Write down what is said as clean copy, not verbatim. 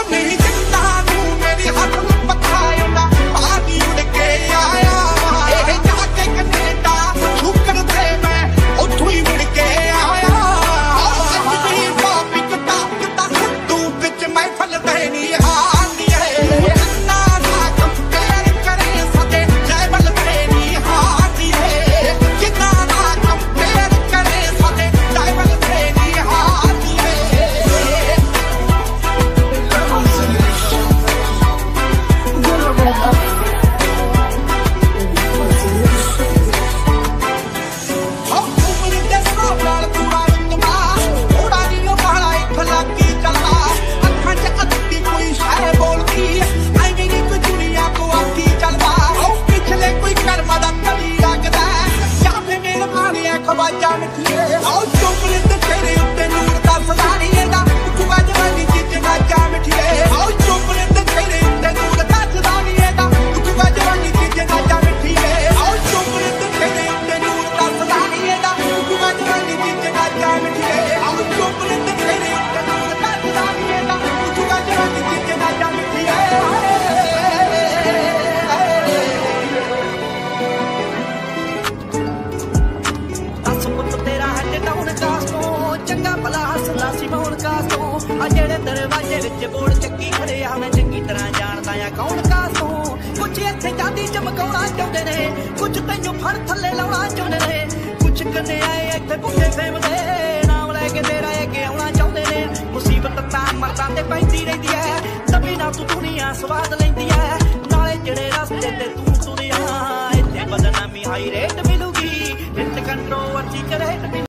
जेड़े दरवाजे विच बोल चक्की खड़े आ मैं चंगी तरह जानदा आ कौन कासों कुछ इत्थे चांदी चमकाउणा चाहुंदे ने कुछ तैनूं फड़ थल्ले लाउणा चाहुंदे ने कुछ कन्ने आए इत्थे भुखे फेमदे नाम लैके तेरा अगे आउणा चाहुंदे ने मुसीबत तां मर्दां ते पैंदी रहिंदी ऐ तभी ना तू दुनिया स्वाद लैंदी ऐ नाले जेड़े रस्ते ते तू तुरिया इत्थे बदनामी हाई रेट मिलूगी हिट कंट्रोवर्सी करे